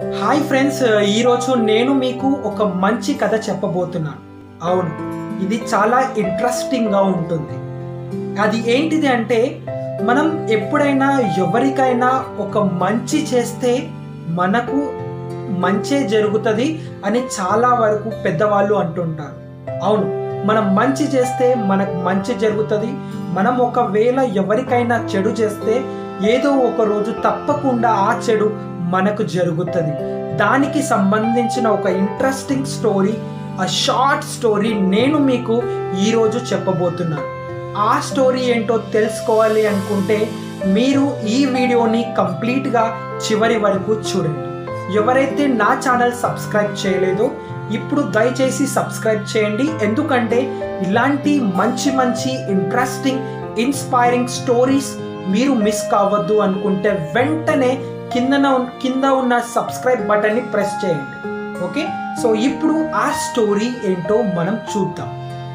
Hi friends, ఈరోజు నేను మీకు ఒక మంచి కథ చెప్పబోతున్నాను. అవును, ఇది చాలా ఇంట్రెస్టింగ్గా ఉంటుంది. అది ఏంటిది అంటే, మనం ఎప్పుడైనా ఎవరికైనా ఒక మంచి చేస్తే మనకు మంచే జరుగుతుంది అని చాలా వరకు పెద్దవాళ్ళు అంటుంటారు. అవును, మనం మంచి చేస్తే మనకు మంచి జరుగుతుంది. మనం ఒకవేళ ఎవరికైనా చెడు చేస్తే ఏదో ఒక రోజు తప్పకుండా ఆ చెడు మనకు జరుగుతుంది. దానికి సంబంధించిన ఒక ఇంట్రెస్టింగ్ స్టోరీ, ఆ షార్ట్ స్టోరీ నేను మీకు ఈరోజు చెప్పబోతున్నాను. ఆ స్టోరీ ఏంటో తెలుసుకోవాలి అనుకుంటే మీరు ఈ వీడియోని కంప్లీట్గా చివరి వరకు చూడండి. ఎవరైతే నా ఛానల్ సబ్స్క్రైబ్ చేయలేదో ఇప్పుడు దయచేసి సబ్స్క్రైబ్ చేయండి. ఎందుకంటే ఇలాంటి మంచి మంచి ఇంట్రెస్టింగ్ ఇన్స్పైరింగ్ స్టోరీస్ మీరు మిస్ కావద్దు అనుకుంటే వెంటనే కింద ఉన్న సబ్స్క్రైబ్ బటన్ని ప్రెస్ చేయండి. ఓకే, సో ఇప్పుడు ఆ స్టోరీ ఏంటో మనం చూద్దాం.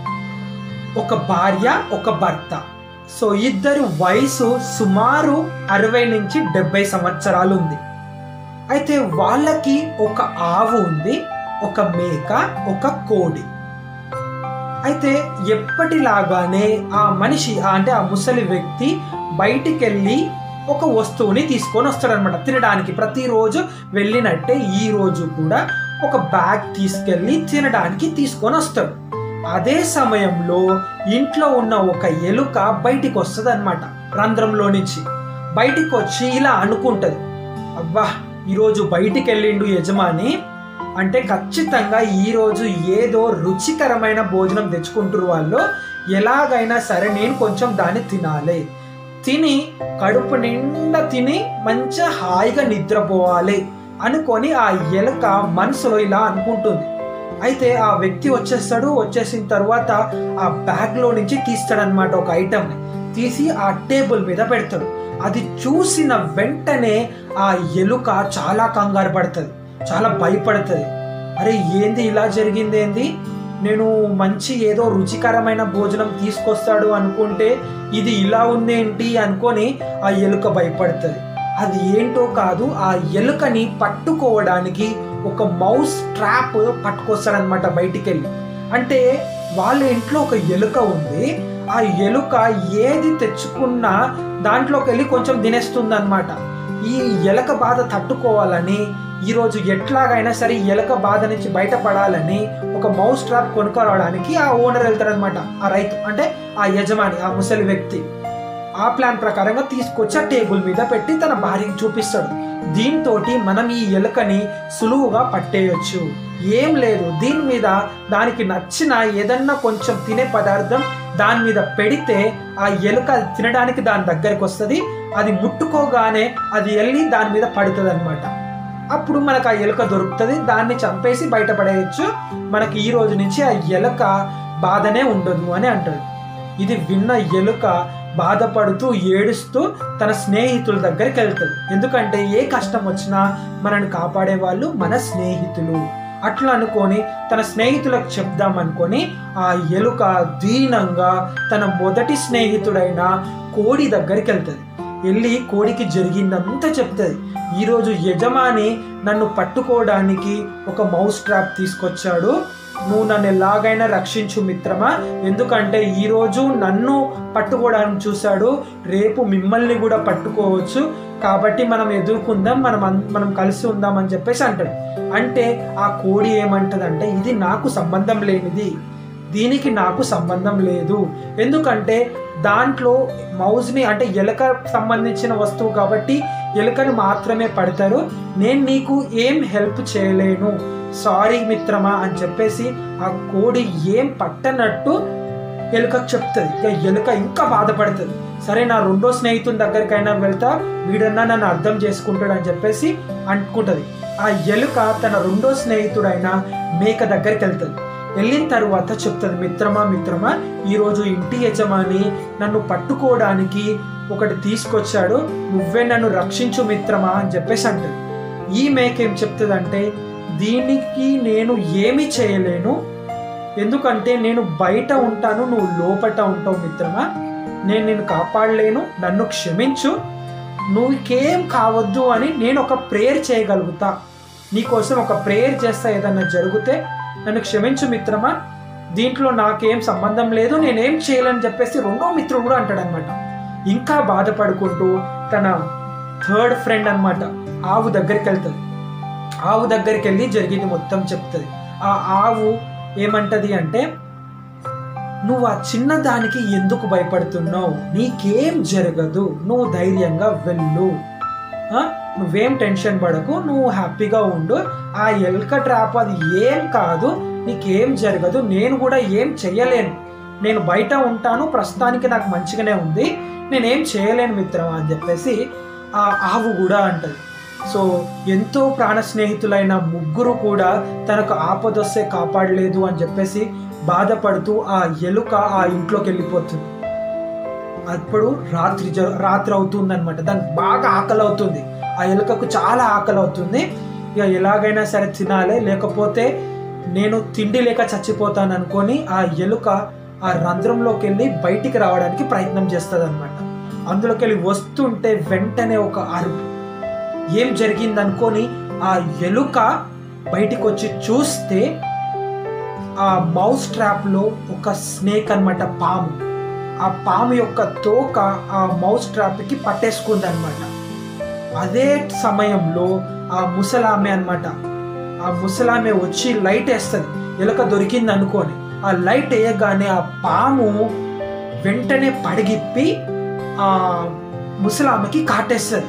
ఒక భార్య, ఒక భర్త. సో ఇద్దరు వయసు సుమారు 60 నుంచి 70 సంవత్సరాలు ఉంది. అయితే వాళ్ళకి ఒక ఆవు ఉంది, ఒక మేక, ఒక కోడి. అయితే ఎప్పటిలాగానే ఆ మనిషి అంటే ఆ ముసలి వ్యక్తి బయటికి వెళ్ళి ఒక వస్తువుని తీసుకొని వస్తాడనమాట తినడానికి. ప్రతిరోజు వెళ్ళినట్టే ఈ రోజు కూడా ఒక బ్యాగ్ తీసుకెళ్ళి తినడానికి తీసుకొని వస్తాడు. అదే సమయంలో ఇంట్లో ఉన్న ఒక ఎలుక బయటికి వస్తుంది అనమాట. రంధ్రంలో నుంచి బయటికి వచ్చి ఇలా అనుకుంటది, అబ్బా ఈరోజు బయటికి వెళ్ళిండు యజమాని అంటే ఖచ్చితంగా ఈరోజు ఏదో రుచికరమైన భోజనం తెచ్చుకుంటారు వాళ్ళు, ఎలాగైనా సరే నేను కొంచెం దాన్ని తినాలి, తిని కడుపు నిండా తిని మంచిగా హాయిగా నిద్రపోవాలి అనుకొని ఆ ఎలుక మనసులో ఇలా అనుకుంటుంది. అయితే ఆ వ్యక్తి వచ్చేసిన తర్వాత ఆ బ్యాగ్లో నుంచి తీస్తాడనమాట ఒక ఐటమ్ని తీసి ఆ టేబుల్ మీద పెడతాడు. అది చూసిన వెంటనే ఆ ఎలుక చాలా కంగారు పడుతుంది, చాలా భయపడుతుంది. అరే ఏంది ఇలా జరిగింది, ఏంది నేను మంచి ఏదో రుచికరమైన భోజనం తీసుకొస్తాడు అనుకుంటే ఇది ఇలా ఉందేంటి అనుకొని ఆ ఎలుక భయపడుతుంది. అది ఏంటో కాదు, ఆ ఎలుకని పట్టుకోవడానికి ఒక మౌస్ ట్రాప్ పట్టుకొస్తాడనమాట బయటికి వెళ్ళి. అంటే వాళ్ళ ఇంట్లో ఒక ఎలుక ఉంది, ఆ ఎలుక ఏది తెచ్చుకున్నా దాంట్లోకి వెళ్ళి కొంచెం తినేస్తుంది అనమాట. ఈ ఎలుక బాధ తట్టుకోవాలని ఈరోజు ఎట్లాగైనా సరే ఎలుక బాధ నుంచి బయటపడాలని ఒక మౌస్ ట్రాప్ కొనుక్కోవడానికి ఆ ఓనర్ వెళ్తాడనమాట. ఆ రైతు అంటే ఆ యజమాని, ఆ ముసలి వ్యక్తి ఆ ప్లాన్ ప్రకారంగా తీసుకొచ్చి ఆ టేబుల్ మీద పెట్టి తన భార్యకి చూపిస్తాడు. దీంతో మనం ఈ ఎలుకని సులువుగా పట్టేయచ్చు, ఏం లేదు దీని మీద దానికి నచ్చిన ఏదన్నా కొంచెం తినే పదార్థం దాని మీద పెడితే ఆ ఎలుక తినడానికి దాని దగ్గరికి వస్తుంది, అది ముట్టుకోగానే అది వెళ్ళి దాని మీద పడుతుంది అనమాట. అప్పుడు మనకు ఆ ఎలుక దొరుకుతుంది, దాన్ని చంపేసి బయటపడేయచ్చు, మనకి ఈ రోజు నుంచి ఆ ఎలుక బాధనే ఉండదు అని అంటాడు. ఇది విన్న ఎలుక బాధపడుతూ ఏడుస్తూ తన స్నేహితుల దగ్గరికి వెళ్తుంది. ఎందుకంటే ఏ కష్టం వచ్చినా మనల్ని కాపాడే వాళ్ళు మన స్నేహితులు. అట్లా అనుకొని తన స్నేహితులకు చెప్దామనుకొని ఆ ఎలుక దీనంగా తన మొదటి స్నేహితుడైన కోడి దగ్గరికి వెళ్తుంది. వెళ్ళి కోడికి జరిగిందంతా చెప్తుంది. ఈరోజు యజమాని నన్ను పట్టుకోవడానికి ఒక మౌస్ ట్రాప్ తీసుకొచ్చాడు, నువ్వు నన్ను ఎలాగైనా రక్షించు మిత్రమా, ఎందుకంటే ఈరోజు నన్ను పట్టుకోవడానికి చూశాడు, రేపు మిమ్మల్ని కూడా పట్టుకోవచ్చు, కాబట్టి మనం ఎదుర్కొందాం, మనం కలిసి ఉందాం అని చెప్పేసి అంటాడు. అంటే ఆ కోడి ఏమంటదంటే, ఇది నాకు సంబంధం లేనిది, దీనికి నాకు సంబంధం లేదు, ఎందుకంటే దాంట్లో మౌజ్ని అంటే ఎలుక సంబంధించిన వస్తువు కాబట్టి ఎలుకని మాత్రమే పడతారు, నేను నీకు ఏం హెల్ప్ చేయలేను, సారీ మిత్రమా అని చెప్పేసి ఆ కోడి ఏం పట్టనట్టు ఎలుకకు చెప్తుంది. ఇక ఎలుక ఇంకా బాధపడుతుంది. సరే నా రెండో స్నేహితుని దగ్గరికైనా వెళ్తా, వీడన్నా నన్ను అర్థం చేసుకుంటాడు అని చెప్పేసి అనుకుంటుంది. ఆ ఎలుక తన రెండో స్నేహితుడైన మేక దగ్గరికి వెళ్తుంది. వెళ్ళిన తర్వాత చెప్తుంది, మిత్రమా ఈరోజు ఇంటి యజమాని నన్ను పట్టుకోవడానికి ఒకటి తీసుకొచ్చాడు, నువ్వే నన్ను రక్షించు మిత్రమా అని చెప్పేసి అంటుంది. ఈ మేక ఏం చెప్తుందంటే, దీనికి నేను ఏమీ చేయలేను, ఎందుకంటే నేను బయట ఉంటాను, నువ్వు లోపట ఉంటావు మిత్రమా, నేను నిన్ను కాపాడలేను, నన్ను క్షమించు, నువ్వుకేం కావద్దు అని నేను ఒక ప్రేయర్ చేయగలుగుతా, నీకోసం ఒక ప్రేయర్ చేస్తా, ఏదన్నా జరిగితే నన్ను క్షమించు మిత్రమా, దీంట్లో నాకేం సంబంధం లేదు, నేనేం చేయాలని చెప్పేసి రెండో మిత్రుడు కూడా అంటాడనమాట. ఇంకా బాధపడుకుంటూ తన థర్డ్ ఫ్రెండ్ అనమాట ఆవు దగ్గరికి వెళ్తుంది. ఆవు దగ్గరికి వెళ్ళి జరిగింది మొత్తం చెప్తుంది. ఆ ఆవు ఏమంటది అంటే, నువ్వు ఆ చిన్న దానికి ఎందుకు భయపడుతున్నావు, నీకేం జరగదు, నువ్వు ధైర్యంగా వెళ్ళు, నువ్వేం టెన్షన్ పడకు, నువ్వు హ్యాపీగా ఉండు, ఆ ఎలుక ట్రాప్ అది ఏం కాదు, నీకేం జరగదు, నేను కూడా ఏం చెయ్యలేను, నేను బయట ఉంటాను, ప్రస్తుతానికి నాకు మంచిగానే ఉంది, నేనేం చేయలేను మిత్రమా అని చెప్పేసి ఆ ఆవు కూడా అంటది. సో ఎంతో ప్రాణ స్నేహితులైన ముగ్గురు కూడా తనకు ఆపదొస్తే కాపాడలేదు అని చెప్పేసి బాధపడుతూ ఆ ఎలుక ఆ ఇంట్లోకి వెళ్ళిపోతుంది. అప్పుడు రాత్రి అవుతుందన్నమాట. దానికి బాగా ఆకలి అవుతుంది, ఆ ఎలుకకు చాలా ఆకలి అవుతుంది. ఇక ఎలాగైనా సరే తినాలి, లేకపోతే నేను తిండి లేక చచ్చిపోతాను అనుకొని ఆ ఎలుక ఆ రంధ్రంలోకి వెళ్ళి బయటికి రావడానికి ప్రయత్నం చేస్తుంది అనమాట. అందులోకి వెళ్ళి వస్తుంటే వెంటనే ఒక అరుపు. ఏం జరిగింది అనుకొని ఆ ఎలుక బయటికి వచ్చి చూస్తే ఆ మౌస్ ట్రాప్లో ఒక స్నేక్ అనమాట, పాము. ఆ పాము యొక్క తోక ఆ మౌస్ ట్రాప్కి పట్టేసుకుంది అనమాట. అదే సమయంలో ఆ ముసలామె అనమాట, ఆ ముసలామె వచ్చి లైట్ వేస్తుంది ఎలుక దొరికింది అనుకొని. ఆ లైట్ వేయగానే ఆ పాము వెంటనే పడిగిప్పి ఆ ముసలామెకి కాటేస్తుంది.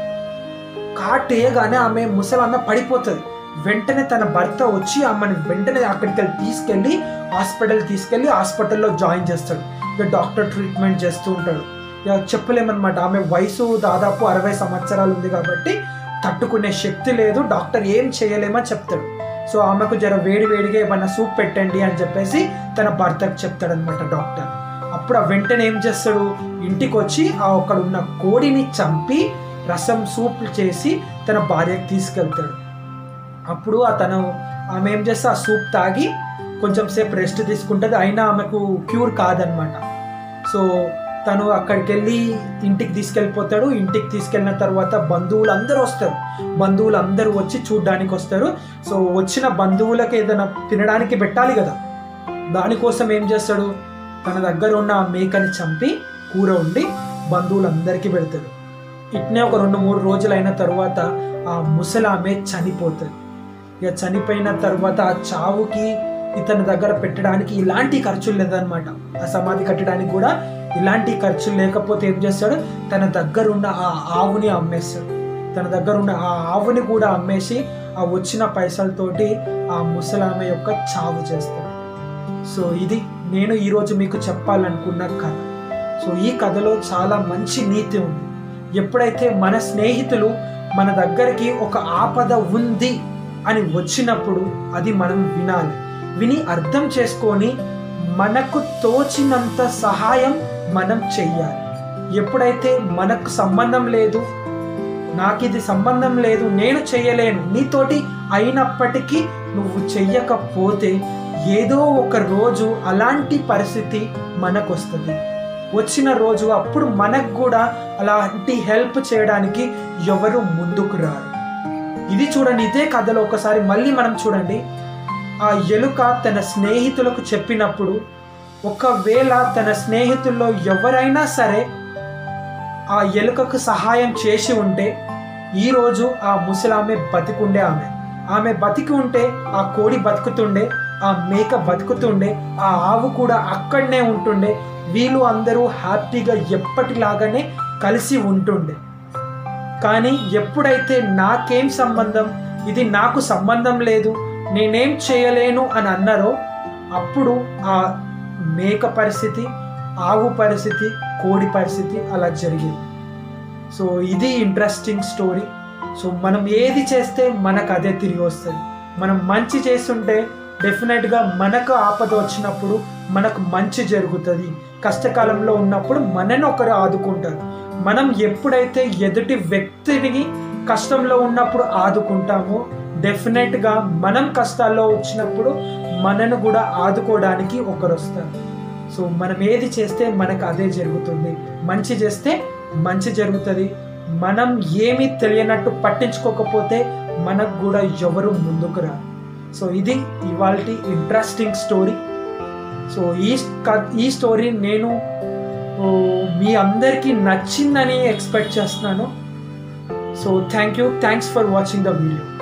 కాటేయగానే ఆమె ముసలామె పడిపోతుంది. వెంటనే తన భర్త వచ్చి ఆమెను వెంటనే అక్కడికి తీసుకెళ్ళి హాస్పిటల్లో జాయిన్ చేస్తాడు. ఇక డాక్టర్ ట్రీట్మెంట్ చేస్తూ ఉంటాడు. ఇక చెప్పలేమన్నమాట, ఆమె వయసు దాదాపు 60 సంవత్సరాలు ఉంది కాబట్టి తట్టుకునే శక్తి లేదు, డాక్టర్ ఏం చేయలేమని చెప్తాడు. సో ఆమెకు జర వేడిగా ఏమన్నా సూప్ పెట్టండి అని చెప్పేసి తన భర్తకు చెప్తాడనమాట డాక్టర్. అప్పుడు వెంటనే ఏం చేస్తాడు, ఇంటికి వచ్చి అక్కడ ఉన్న కోడిని చంపి రసం సూప్ చేసి తన భార్యకు తీసుకెళ్తాడు. అప్పుడు ఆమె ఏం చేస్తే ఆ సూప్ తాగి కొంచెం సేపు రెస్ట్ తీసుకుంటుంది. అయినా ఆమెకు క్యూర్ కాదనమాట. సో తను అక్కడికి వెళ్ళి ఇంటికి తీసుకెళ్ళిపోతాడు. ఇంటికి తీసుకెళ్ళిన తర్వాత బంధువులందరూ వచ్చి చూడ్డానికి వస్తారు. సో వచ్చిన బంధువులకు ఏదైనా తినడానికి పెట్టాలి కదా, దానికోసం ఏం చేస్తాడు, తన దగ్గర ఉన్న ఆ మేకని చంపి కూర వండి బంధువులందరికీ పెడతాడు. ఇట్నే ఒక 2-3 రోజులు అయిన తర్వాత ఆ ముసలామె చనిపోతుంది. ఇక చనిపోయిన తర్వాత ఆ చావుకి ఇతని దగ్గర పెట్టడానికి ఇలాంటి ఖర్చులు లేదనమాట. ఆ సమాధి కట్టడానికి కూడా ఇలాంటి ఖర్చులు లేకపోతే ఏం చేస్తాడు, తన దగ్గర ఉన్న ఆ ఆవుని అమ్మేస్తాడు. తన దగ్గర ఉన్న ఆ ఆవుని కూడా అమ్మేసి ఆ వచ్చిన పైసలతోటి ఆ ముసలామె యొక్క చావు చేస్తాడు. సో ఇది నేను ఈరోజు మీకు చెప్పాలనుకున్న కథ. సో ఈ కథలో చాలా మంచి నీతి ఉంది. ఎప్పుడైతే మన స్నేహితులు మన దగ్గరికి ఒక ఆపద ఉంది అని వచ్చినప్పుడు అది మనం విని అర్థం చేసుకొని మనకు తోచినంత సహాయం మనం చెయ్యాలి. ఎప్పుడైతే మనకు సంబంధం లేదు, నాకు ఇది సంబంధం లేదు, నేను చెయ్యలేను, నీతోటి అయినప్పటికీ నువ్వు చెయ్యకపోతే ఏదో ఒక రోజు అలాంటి పరిస్థితి మనకు వస్తుంది. వచ్చిన రోజు అప్పుడు మనకు కూడా అలాంటి హెల్ప్ చేయడానికి ఎవరు ముందుకు రారు. ఇది చూడండి, ఇదే కథలో ఒకసారి మళ్ళీ మనం చూడండి. ఆ ఎలుక తన స్నేహితులకు చెప్పినప్పుడు ఒకవేళ తన స్నేహితుల్లో ఎవరైనా సరే ఆ ఎలుకకు సహాయం చేసి ఉంటే ఈరోజు ఆ ముసలామె బతికుండే. ఆమె బతికి ఉంటే ఆ కోడి బతుకుతుండే, ఆ మేక బతుకుతుండే, ఆ ఆవు కూడా అక్కడనే ఉంటుండే, వీళ్ళు అందరూ హ్యాపీగా ఎప్పటిలాగానే కలిసి ఉంటుండే. కానీ ఎప్పుడైతే నాకేం సంబంధం, ఇది నాకు సంబంధం లేదు, నేనేం చేయలేను అని అన్నారో అప్పుడు ఆ మేక పరిస్థితి, ఆవు పరిస్థితి, కోడి పరిస్థితి అలా జరిగింది. సో ఇది ఇంట్రెస్టింగ్ స్టోరీ. సో మనం ఏది చేస్తే మనకు అదే తిరిగి వస్తుంది. మనం మంచి చేస్తుంటే డెఫినెట్గా మనకు ఆపద వచ్చినప్పుడు మనకు మంచి జరుగుతుంది. కష్టకాలంలో ఉన్నప్పుడు మనని ఒకరు ఆదుకుంటారు. మనం ఎప్పుడైతే ఎదుటి వ్యక్తిని కష్టంలో ఉన్నప్పుడు ఆదుకుంటామో డెఫినెట్గా మనం కష్టాల్లో వచ్చినప్పుడు మనను కూడా ఆదుకోవడానికి ఒకరు వస్తారు. సో మనం ఏది చేస్తే మనకు అదే జరుగుతుంది. మంచి చేస్తే మంచి జరుగుతుంది. మనం ఏమీ తెలియనట్టు పట్టించుకోకపోతే మనకు కూడా ఎవరు ముందుకు రారు. సో ఇది ఇవాల్టి ఇంట్రెస్టింగ్ స్టోరీ. సో ఈ స్టోరీ నేను మీ అందరికీ నచ్చిందని ఎక్స్పెక్ట్ చేస్తున్నాను. So thanks for watching the video.